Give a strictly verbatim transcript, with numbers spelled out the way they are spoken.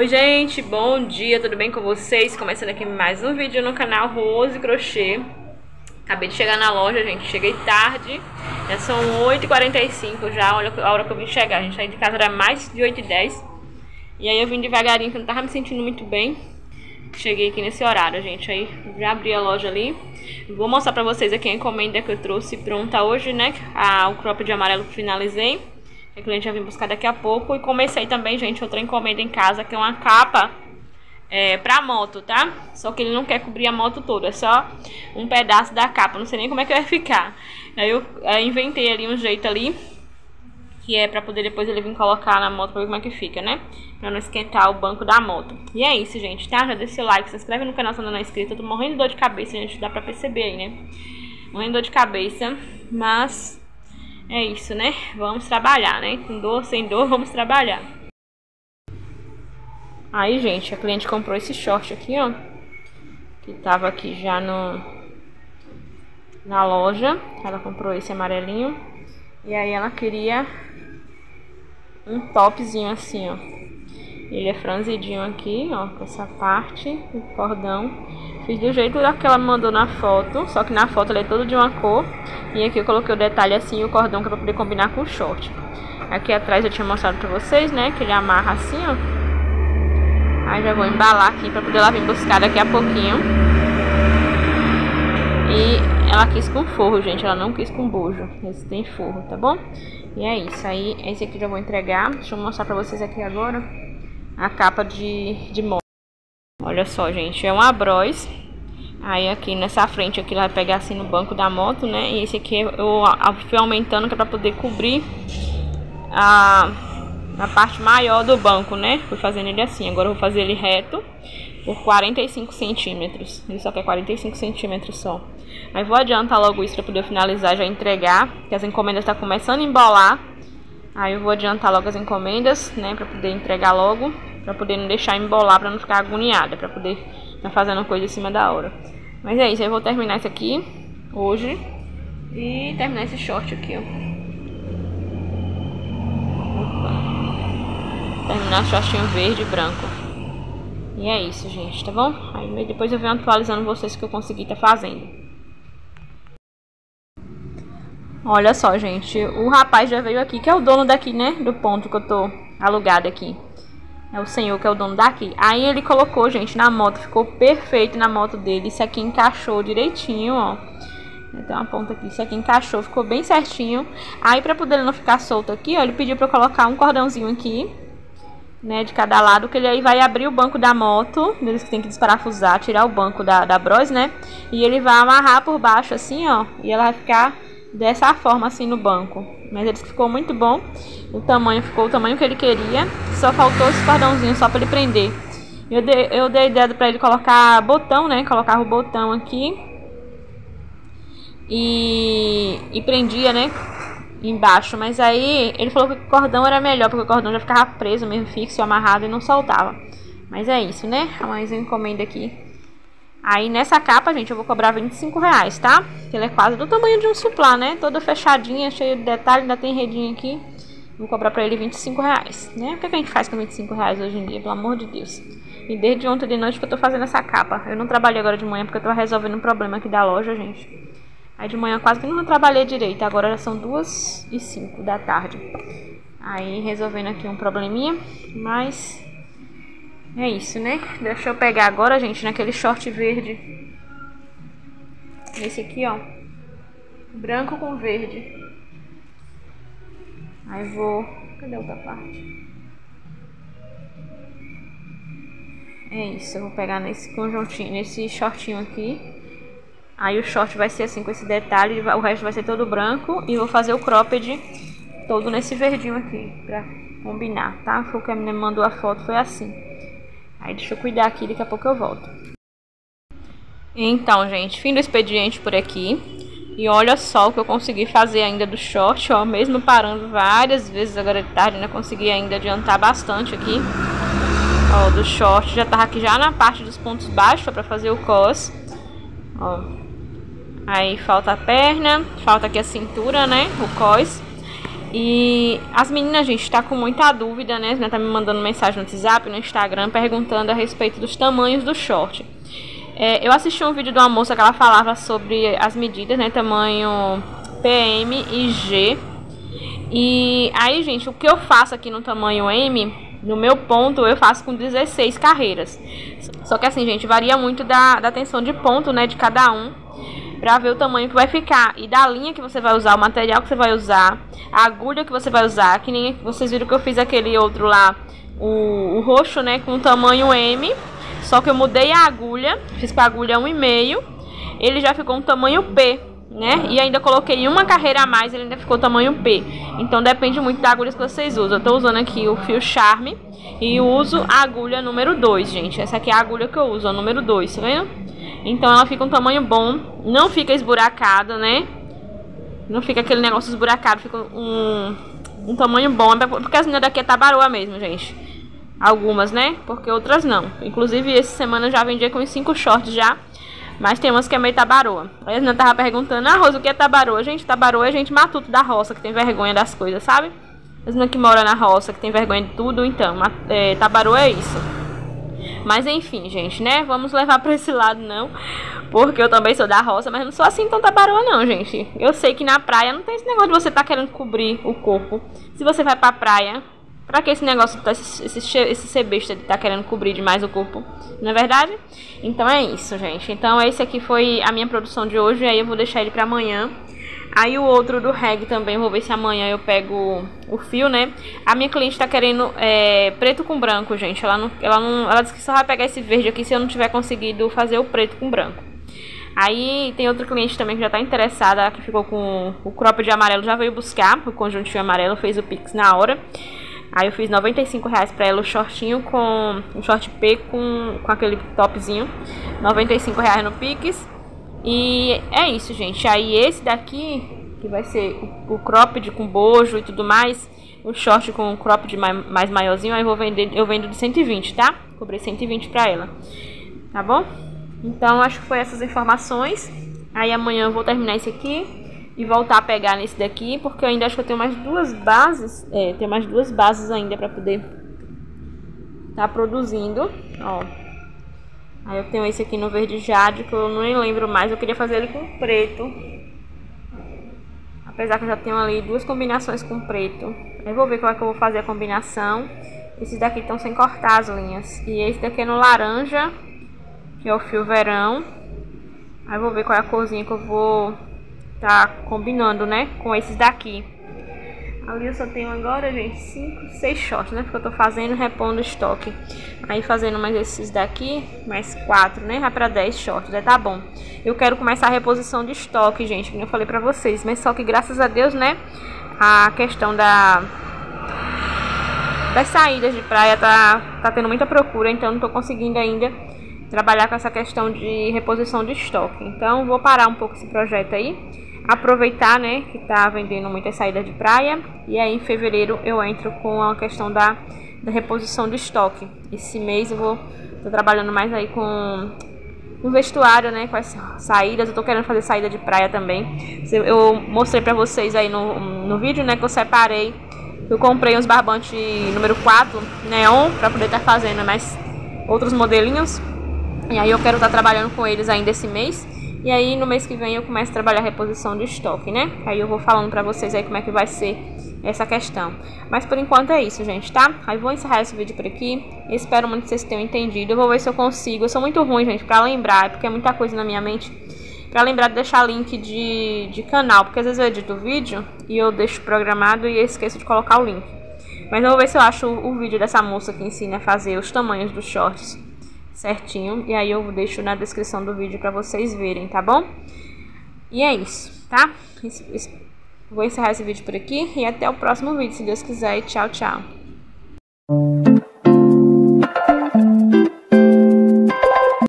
Oi gente, bom dia, tudo bem com vocês? Começando aqui mais um vídeo no canal Rose Crochê. Acabei de chegar na loja, gente, cheguei tarde. Já são oito e quarenta e cinco já, olha a hora que eu vim chegar. A gente saiu de casa, era mais de oito e dez. E aí eu vim devagarinho, que eu não tava me sentindo muito bem. Cheguei aqui nesse horário, gente, aí já abri a loja ali. Vou mostrar pra vocês aqui a encomenda que eu trouxe pronta hoje, né? A, o cropped de amarelo que finalizei. A cliente já vem buscar daqui a pouco. E comecei também, gente, outra encomenda em casa, que é uma capa é, pra moto, tá? Só que ele não quer cobrir a moto toda, é só um pedaço da capa. Não sei nem como é que vai ficar. Aí eu é, inventei ali um jeito ali, que é pra poder depois ele vir colocar na moto pra ver como é que fica, né? Pra não esquentar o banco da moto. E é isso, gente, tá? Já deixa o like, se inscreve no canal se ainda não é inscrito. Eu tô morrendo de dor de cabeça, gente, dá pra perceber aí, né? Morrendo de dor de cabeça, mas... é isso, né? Vamos trabalhar, né? Com dor, sem dor, vamos trabalhar. Aí, gente, a cliente comprou esse short aqui, ó. Que tava aqui já no... na loja. Ela comprou esse amarelinho. E aí ela queria um topzinho assim, ó. Ele é franzidinho aqui, ó. Com essa parte, o cordão. Fiz do jeito que ela me mandou na foto, só que na foto ele é todo de uma cor. E aqui eu coloquei o detalhe assim, o cordão, que é pra poder combinar com o short. Aqui atrás eu tinha mostrado pra vocês, né, que ele amarra assim, ó. Aí já vou embalar aqui pra poder ela vir buscar daqui a pouquinho. E ela quis com forro, gente, ela não quis com bojo. Esse tem forro, tá bom? E é isso, aí esse aqui eu já vou entregar. Deixa eu mostrar pra vocês aqui agora a capa de, de moto. Olha só, gente, é uma bros. Aí aqui nessa frente aqui ela vai pegar assim no banco da moto, né? E esse aqui eu fui aumentando, que é pra poder cobrir a, a parte maior do banco, né? Fui fazendo ele assim. Agora eu vou fazer ele reto por quarenta e cinco centímetros. Ele só quer quarenta e cinco centímetros só. Aí vou adiantar logo isso pra poder finalizar, já entregar, que as encomendas tá começando a embolar. Aí eu vou adiantar logo as encomendas, né? Pra poder entregar logo. Pra poder não deixar embolar, pra não ficar agoniada. Pra poder estar fazendo coisa em cima da hora. Mas é isso, eu vou terminar isso aqui hoje. E terminar esse short aqui, ó. Opa. Terminar o shortinho verde e branco. E é isso, gente, tá bom? Aí depois eu venho atualizando vocês o que eu consegui tá fazendo. Olha só, gente, o rapaz já veio aqui, que é o dono daqui, né? Do ponto que eu tô alugada aqui. É o senhor que é o dono daqui. Aí ele colocou, gente, na moto. Ficou perfeito na moto dele. Isso aqui encaixou direitinho, ó. Tem uma ponta aqui. Isso aqui encaixou, ficou bem certinho. Aí pra poder ele não ficar solto aqui, ó, ele pediu pra eu colocar um cordãozinho aqui, né, de cada lado. Que ele aí vai abrir o banco da moto. Eles que tem que desparafusar, tirar o banco da, da bros, né. E ele vai amarrar por baixo assim, ó. E ela vai ficar dessa forma assim no banco. Mas ele ficou muito bom. O tamanho ficou o tamanho que ele queria. Só faltou esse cordãozinho só para ele prender. Eu dei, eu dei a ideia para ele colocar botão, né? Colocar o botão aqui. E, e prendia, né? Embaixo. Mas aí ele falou que o cordão era melhor, porque o cordão já ficava preso mesmo, fixo, amarrado e não soltava. Mas é isso, né? Mais uma encomenda aqui. Aí nessa capa, gente, eu vou cobrar vinte e cinco reais, tá? Que ela é quase do tamanho de um suplá, né? Toda fechadinha, cheia de detalhe, ainda tem redinha aqui. Vou cobrar pra ele vinte e cinco reais, né? O que, é que a gente faz com vinte e cinco reais hoje em dia, pelo amor de Deus? E desde ontem de noite que eu tô fazendo essa capa. Eu não trabalhei agora de manhã porque eu tava resolvendo um problema aqui da loja, gente. Aí de manhã quase que não trabalhei direito. Agora já são duas e cinco da tarde. Aí resolvendo aqui um probleminha, mas... é isso, né? Deixa eu pegar agora, gente, naquele short verde. Esse aqui, ó. Branco com verde. Aí vou... cadê a outra parte? É isso, eu vou pegar nesse conjuntinho, nesse shortinho aqui. Aí o short vai ser assim, com esse detalhe. O resto vai ser todo branco. E vou fazer o cropped todo nesse verdinho aqui, pra combinar, tá? Foi o que a menina mandou a foto, foi assim. Aí deixa eu cuidar aqui, daqui a pouco eu volto. Então, gente, fim do expediente por aqui. E olha só o que eu consegui fazer ainda do short, ó. Mesmo parando várias vezes agora de tarde, ainda consegui ainda adiantar bastante aqui. Ó, do short. Já tava aqui já na parte dos pontos baixos, ó, pra fazer o cos. Ó. Aí falta a perna, falta aqui a cintura, né, o cos. E as meninas, gente, tá com muita dúvida, né? Tá me mandando mensagem no WhatsApp, no Instagram, perguntando a respeito dos tamanhos do short. É, eu assisti um vídeo de uma moça que ela falava sobre as medidas, né? Tamanho P M e G. E aí, gente, o que eu faço aqui no tamanho M, no meu ponto, eu faço com dezesseis carreiras. Só que assim, gente, varia muito da, da tensão de ponto, né, de cada um, pra ver o tamanho que vai ficar. E da linha que você vai usar, o material que você vai usar, a agulha que você vai usar. Que nem vocês viram que eu fiz aquele outro lá, o, o roxo, né, com tamanho M. Só que eu mudei a agulha, fiz com a agulha um e meio. Ele já ficou um tamanho P, né? E ainda coloquei uma carreira a mais, ele ainda ficou tamanho P. Então depende muito da agulha que vocês usam. Eu tô usando aqui o fio Charme e uso a agulha número dois, gente. Essa aqui é a agulha que eu uso, a número dois, tá vendo? Então ela fica um tamanho bom, não fica esburacada, né? Não fica aquele negócio esburacado, fica um, um tamanho bom. Porque as meninas daqui é tabaroa mesmo, gente. Algumas, né? Porque outras não. Inclusive essa semana eu já vendi com uns cinco shorts já. Mas tem umas que é meio tabaroa. Aí a menina tava perguntando: ah, Rosa, o que é tabaroa? Gente, tabaroa é gente matuto da roça, que tem vergonha das coisas, sabe? As meninas que moram na roça, que tem vergonha de tudo. Então, é, tabaroa é isso. Mas enfim, gente, né? Vamos levar pra esse lado não. Porque eu também sou da roça, mas não sou assim tão tabaroa não, gente. Eu sei que na praia não tem esse negócio de você tá querendo cobrir o corpo. Se você vai pra praia, pra que esse negócio, esse, esse, esse ser besta de tá querendo cobrir demais o corpo? Não é verdade? Então é isso, gente. Então esse aqui foi a minha produção de hoje. Aí eu vou deixar ele pra amanhã. Aí o outro do reg também, vou ver se amanhã eu pego o fio, né? A minha cliente tá querendo é, preto com branco, gente. Ela, não, ela, não, ela disse que só vai pegar esse verde aqui se eu não tiver conseguido fazer o preto com branco. Aí tem outra cliente também que já tá interessada, que ficou com o crop de amarelo, já veio buscar o conjuntinho amarelo, fez o Pix na hora. Aí eu fiz noventa e cinco reais pra ela o shortinho com um short P com, com aquele topzinho. noventa e cinco reais no Pix. E é isso, gente. Aí esse daqui, que vai ser o, o cropped com bojo e tudo mais, o short com o cropped mais, mais maiorzinho, aí eu vou vender, eu vendo de cento e vinte, tá? Cobrei cento e vinte pra ela. Tá bom? Então acho que foi essas informações. Aí amanhã eu vou terminar esse aqui e voltar a pegar nesse daqui, porque eu ainda acho que eu tenho mais duas bases. É, tenho mais duas bases ainda pra poder tá produzindo. Ó. Aí eu tenho esse aqui no verde jade, que eu nem lembro mais. Eu queria fazer ele com preto. Apesar que eu já tenho ali duas combinações com preto. Eu vou ver qual é que eu vou fazer a combinação. Esses daqui estão sem cortar as linhas. E esse daqui é no laranja, que é o fio verão. Aí eu vou ver qual é a corzinha que eu vou tá combinando, né, com esses daqui. Ali eu só tenho agora, gente, cinco, seis shorts, né, porque eu tô fazendo, repondo estoque. Aí fazendo mais esses daqui, mais quatro, né, vai pra dez shorts, já tá bom. Eu quero começar a reposição de estoque, gente, como eu falei pra vocês. Mas só que graças a Deus, né, a questão da das saídas de praia tá, tá tendo muita procura, então não tô conseguindo ainda trabalhar com essa questão de reposição de estoque. Então vou parar um pouco esse projeto aí, aproveitar, né, que tá vendendo muitas saídas de praia, e aí em fevereiro eu entro com a questão da, da reposição do estoque. Esse mês eu vou tô trabalhando mais aí com o vestuário, né, com as saídas. Eu tô querendo fazer saída de praia também. Eu mostrei pra vocês aí no, no vídeo, né, que eu separei, eu comprei uns barbantes número quatro neon pra poder estar tá fazendo mais outros modelinhos. E aí eu quero estar tá trabalhando com eles ainda esse mês. E aí no mês que vem eu começo a trabalhar a reposição de estoque, né? Aí eu vou falando pra vocês aí como é que vai ser essa questão. Mas por enquanto é isso, gente, tá? Aí vou encerrar esse vídeo por aqui. Espero muito que vocês tenham entendido. Eu vou ver se eu consigo. Eu sou muito ruim, gente, pra lembrar, porque é muita coisa na minha mente. Pra lembrar de deixar link de, de canal, porque às vezes eu edito o vídeo e eu deixo programado e eu esqueço de colocar o link. Mas eu vou ver se eu acho o, o vídeo dessa moça que ensina a fazer os tamanhos dos shorts certinho, e aí eu deixo na descrição do vídeo pra vocês verem, tá bom? E é isso, tá? Vou encerrar esse vídeo por aqui e até o próximo vídeo, se Deus quiser, e tchau, tchau.